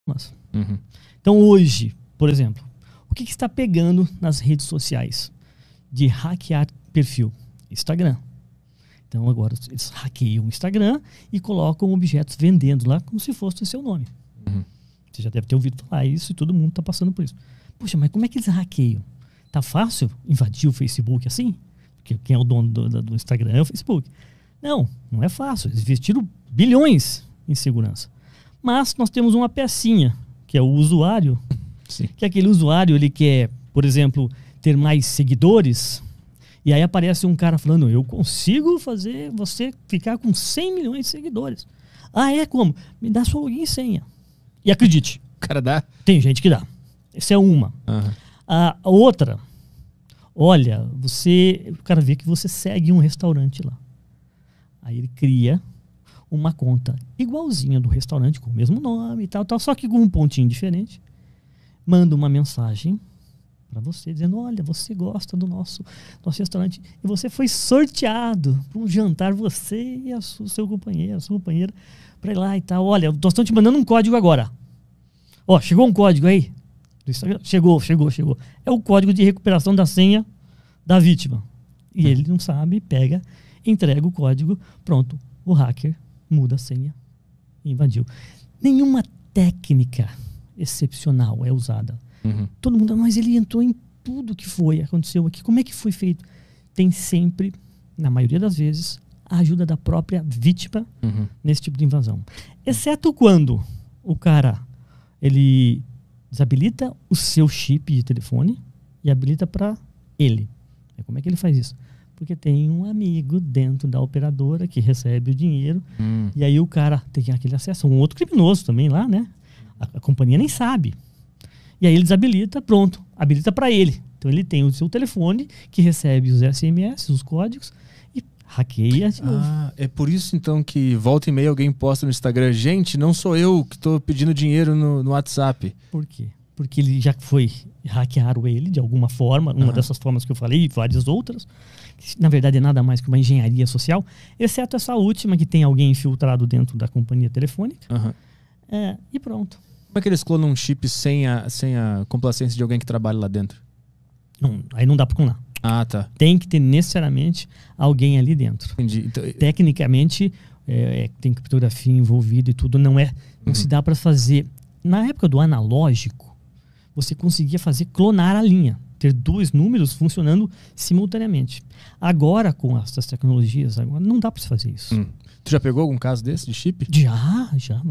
Uhum. Então hoje, por exemplo, o que está pegando nas redes sociais de hackear perfil? Instagram. Então agora eles hackeiam o Instagram e colocam objetos vendendo lá como se fosse o seu nome. Uhum. Você já deve ter ouvido falar isso e todo mundo está passando por isso. Poxa, mas como é que eles hackeiam? Tá fácil invadir o Facebook assim? Porque quem é o dono do Instagram é o Facebook. Não, não é fácil. Eles investiram bilhões em segurança. Mas nós temos uma pecinha, que é o usuário. Sim. Que é aquele usuário, ele quer, por exemplo, ter mais seguidores. E aí aparece um cara falando, eu consigo fazer você ficar com 100 milhões de seguidores. Ah, é como? Me dá sua login e senha. E acredite. O cara dá? Tem gente que dá. Essa é uma. Uhum. A outra, olha, o cara vê que você segue um restaurante lá. Aí ele cria uma conta igualzinha do restaurante, com o mesmo nome e tal, só que com um pontinho diferente. Manda uma mensagem para você, dizendo, olha, você gosta do nosso restaurante e você foi sorteado para um jantar, você e o seu companheiro, a sua companheira, para ir lá e tal. Olha, nós estamos te mandando um código agora. Ó, chegou um código aí? Do Instagram? Chegou. É o código de recuperação da senha da vítima. E ele não sabe, pega, entrega o código, pronto, o hacker muda a senha e invadiu. Nenhuma técnica excepcional é usada. Uhum. Todo mundo, mas ele entrou em tudo que aconteceu aqui. Como é que foi feito? Tem sempre, na maioria das vezes, a ajuda da própria vítima nesse tipo de invasão. Exceto quando o cara, ele desabilita o seu chip de telefone e habilita para ele. Como é que ele faz isso? Porque tem um amigo dentro da operadora que recebe o dinheiro e aí o cara tem aquele acesso. Um outro criminoso também lá, né? A companhia nem sabe. E aí ele desabilita, pronto. Habilita para ele. Então ele tem o seu telefone que recebe os SMS, os códigos e hackeia de novo. É por isso então que volta e meia alguém posta no Instagram, gente, não sou eu que estou pedindo dinheiro no WhatsApp. Por quê? Porque ele já hackearam ele de alguma forma, uma dessas formas que eu falei e várias outras, que na verdade é nada mais que uma engenharia social, exceto essa última que tem alguém infiltrado dentro da companhia telefônica. E pronto. Como é que eles clonam um chip sem a complacência de alguém que trabalha lá dentro? Não, aí não dá para clonar. Ah, tá. Tem que ter necessariamente alguém ali dentro. Entendi. Então, tecnicamente, tem criptografia envolvida e tudo, não se dá para fazer. Na época do analógico, você conseguia clonar a linha, ter dois números funcionando simultaneamente. Agora, com essas tecnologias, não dá para se fazer isso. Tu já pegou algum caso desse de chip? Já,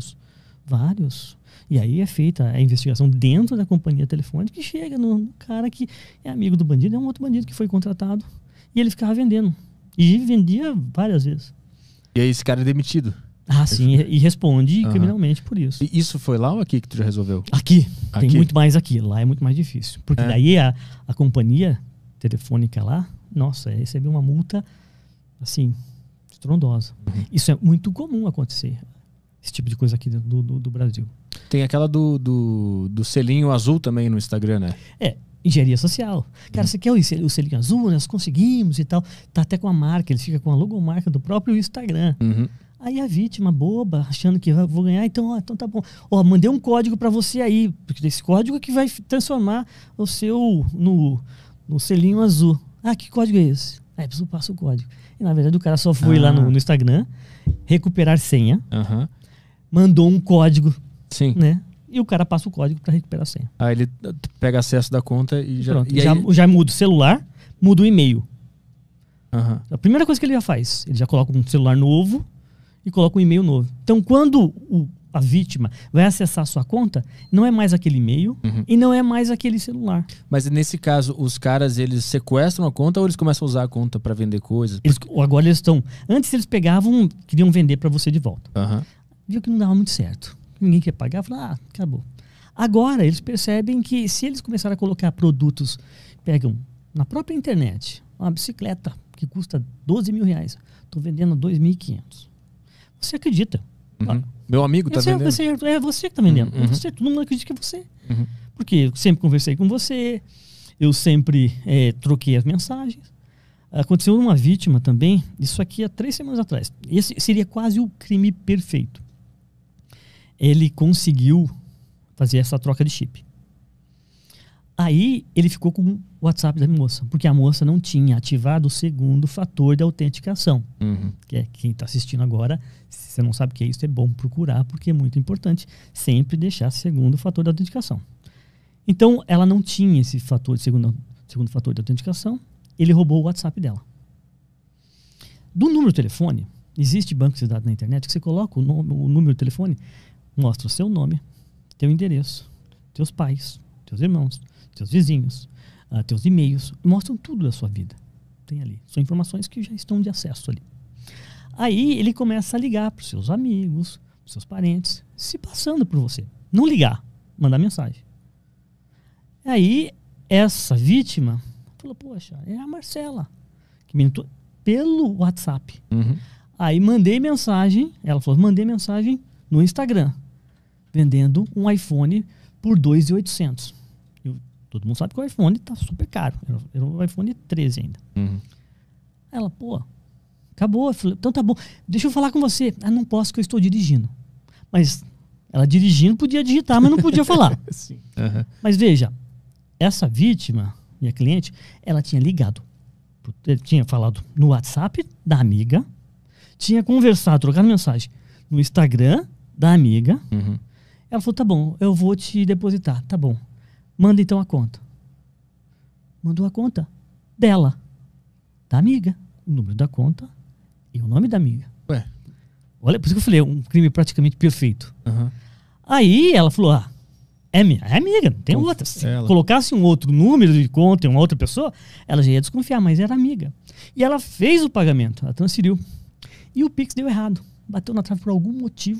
vários. E aí é feita a investigação dentro da companhia telefônica que chega no cara que é amigo do bandido, é um outro bandido que foi contratado. E ele ficava vendendo. E vendia várias vezes. E aí esse cara é demitido? Sim, e responde criminalmente por isso. E isso foi lá ou aqui que tu já resolveu? Aqui. Tem muito mais aqui. Lá é muito mais difícil. Porque daí a companhia telefônica lá, nossa, recebeu uma multa, assim, estrondosa. Isso é muito comum acontecer. Esse tipo de coisa aqui do Brasil. Tem aquela do selinho azul também no Instagram, né? Engenharia social. Cara, você quer o selinho azul? Nós conseguimos e tal. Tá até com a marca, ele fica com a logomarca do próprio Instagram. Aí a vítima, boba, achando que vou ganhar, então tá bom. Mandei um código para você aí, porque esse código é que vai transformar o seu no selinho azul. Que código é esse? Aí a pessoa passa o código. E na verdade o cara só foi lá no Instagram, recuperar senha, mandou um código, né? E o cara passa o código para recuperar a senha. Aí ele pega acesso da conta e já... Pronto, e já muda o celular, muda o e-mail. A primeira coisa que ele já faz, ele já coloca um celular novo e coloca um e-mail novo. Então, quando a vítima vai acessar a sua conta, não é mais aquele e-mail e não é mais aquele celular. Mas nesse caso, os caras, eles sequestram a conta ou eles começam a usar a conta para vender coisas? Agora eles estão... Antes eles pegavam, queriam vender para você de volta. Viu que não dava muito certo. Ninguém quer pagar, falaram, acabou. Agora eles percebem que se eles começarem a colocar produtos, pegam na própria internet, uma bicicleta que custa R$12 mil, estou vendendo 2.500. Você acredita? Meu amigo está vendendo. É você que está vendendo. Todo mundo acredita que é você. Porque eu sempre conversei com você, eu sempre troquei as mensagens. Aconteceu uma vítima também, isso aqui há 3 semanas atrás. Esse seria quase o crime perfeito. Ele conseguiu fazer essa troca de chip. Aí ele ficou com o WhatsApp da moça, porque a moça não tinha ativado o segundo fator de autenticação. Que é quem está assistindo agora, se você não sabe o que é isso, é bom procurar, porque é muito importante sempre deixar segundo fator de autenticação. Então, ela não tinha esse fator de segundo fator de autenticação, ele roubou o WhatsApp dela. Do número de telefone, existe banco de dados na internet que você coloca o número de telefone, mostra o seu nome, teu endereço, teus pais, teus irmãos, teus vizinhos, teus e-mails, mostram tudo da sua vida. Tem ali. São informações que já estão de acesso ali. Aí ele começa a ligar para os seus amigos, para os seus parentes, se passando por você. Não ligar, mandar mensagem. Aí essa vítima falou, poxa, é a Marcela, que me entrou pelo WhatsApp. Aí mandei mensagem, ela falou, mandei mensagem no Instagram, vendendo um iPhone por 2.800. Todo mundo sabe que o iPhone tá super caro. Era um iPhone 13 ainda. Ela, pô, acabou. Eu falei, então tá bom, deixa eu falar com você. Ah, não posso, que eu estou dirigindo. Mas ela dirigindo podia digitar, mas não podia falar. Sim. Mas veja, essa vítima, minha cliente, ela tinha ligado. Tinha falado no WhatsApp da amiga, tinha conversado, trocado mensagem no Instagram da amiga. Ela falou, tá bom, eu vou te depositar. Tá bom. Manda então a conta. Mandou a conta dela, da amiga. O número da conta e o nome da amiga. Ué. Olha, por isso que eu falei, um crime praticamente perfeito. Aí ela falou, é amiga, não tem outra. Se colocasse um outro número de conta em uma outra pessoa, ela já ia desconfiar, mas era amiga. E ela fez o pagamento, ela transferiu. E o Pix deu errado. Bateu na trave por algum motivo.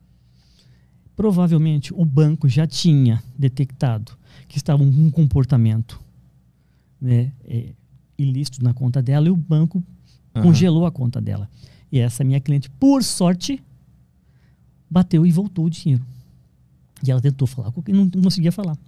Provavelmente o banco já tinha detectado que estava um comportamento, né, ilícito na conta dela, e o banco congelou a conta dela. E essa minha cliente, por sorte, bateu e voltou o dinheiro. E ela tentou falar, porque não conseguia falar.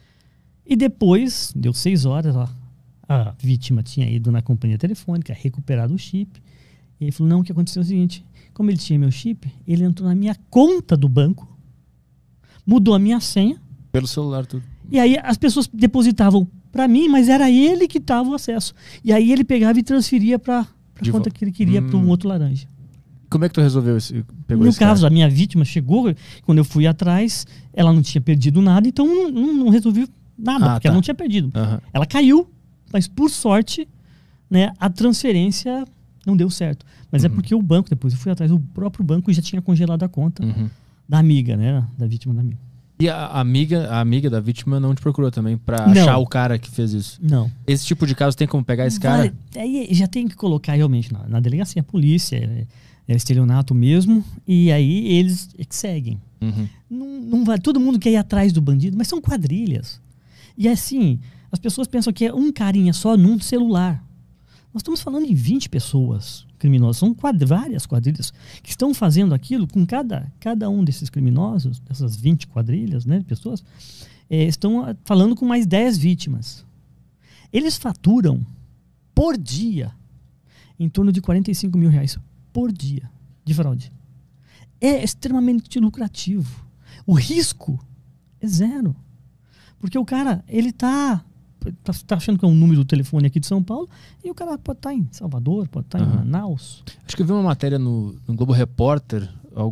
E depois, deu 6 horas, a vítima tinha ido na companhia telefônica, recuperado o chip. E ele falou, não, o que aconteceu é o seguinte, como ele tinha meu chip, ele entrou na minha conta do banco, mudou a minha senha. Pelo celular, tudo. E aí as pessoas depositavam para mim, mas era ele que tava o acesso. E aí ele pegava e transferia para a conta que ele queria para um outro laranja. Como é que tu resolveu isso? No caso, a minha vítima chegou, quando eu fui atrás, ela não tinha perdido nada, então não resolvi nada, porque ela não tinha perdido. Ela caiu, mas por sorte, né, a transferência não deu certo. Mas é porque o banco, depois eu fui atrás, o próprio banco já tinha congelado a conta da amiga, né, da vítima da amiga. E a amiga da vítima não te procurou também pra achar o cara que fez isso? Não. Esse tipo de caso tem como pegar esse cara? Aí já tem que colocar realmente na delegacia, a polícia, é estelionato mesmo, e aí eles seguem. Não vai, todo mundo quer ir atrás do bandido, mas são quadrilhas. E assim, as pessoas pensam que é um carinha só num celular. Nós estamos falando de 20 pessoas criminosas, são várias quadrilhas que estão fazendo aquilo com cada um desses criminosos, dessas 20 quadrilhas, né, pessoas, estão falando com mais 10 vítimas. Eles faturam por dia em torno de R$45 mil por dia de fraude. É extremamente lucrativo. O risco é zero. Porque o cara, ele tá achando que é um número do telefone aqui de São Paulo, e o cara pode estar em Salvador, pode estar em Manaus. Acho que eu vi uma matéria no Globo Repórter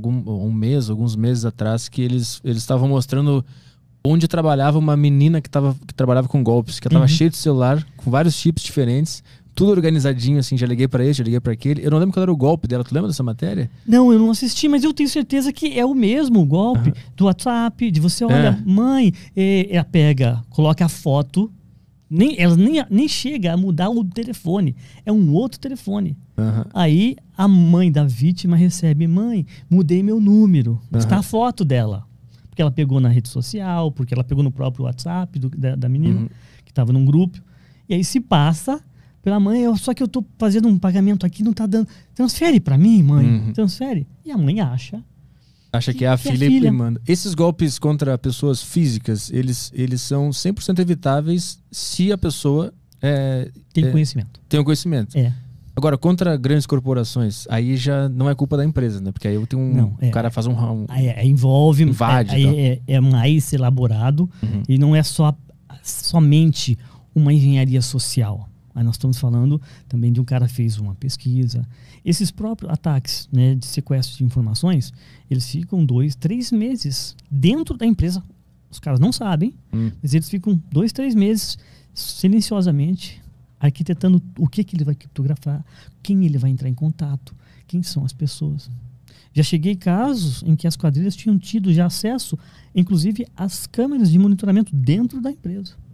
alguns meses atrás, que eles estavam mostrando onde trabalhava uma menina que trabalhava com golpes, que ela estava cheia de celular, com vários chips diferentes, tudo organizadinho, assim, já liguei pra esse, já liguei pra aquele. Eu não lembro qual era o golpe dela, tu lembra dessa matéria? Não, eu não assisti, mas eu tenho certeza que é o mesmo golpe do WhatsApp, de você, olha, mãe, ela pega, coloca a foto, ela nem chega a mudar o telefone, é um outro telefone. Aí a mãe da vítima recebe, mãe, mudei meu número, está a foto dela. Porque ela pegou na rede social, porque ela pegou no próprio WhatsApp da menina, que estava num grupo. E aí se passa pela mãe, só que eu tô fazendo um pagamento aqui, não tá dando. Transfere para mim, mãe, transfere. E a mãe acha que é a filha e manda. Esses golpes contra pessoas físicas, eles são 100% evitáveis se a pessoa tem conhecimento. Tem o conhecimento. Agora, contra grandes corporações, aí já não é culpa da empresa, né? Porque aí tem o cara faz envolve, invade. É mais elaborado e não é somente uma engenharia social. Aí nós estamos falando também de um cara que fez uma pesquisa. Esses próprios ataques, né, de sequestro de informações, eles ficam 2, 3 meses dentro da empresa. Os caras não sabem, mas eles ficam 2, 3 meses silenciosamente arquitetando o que ele vai criptografar, quem ele vai entrar em contato, quem são as pessoas. Já cheguei casos em que as quadrilhas tinham tido já acesso, inclusive, às câmeras de monitoramento dentro da empresa.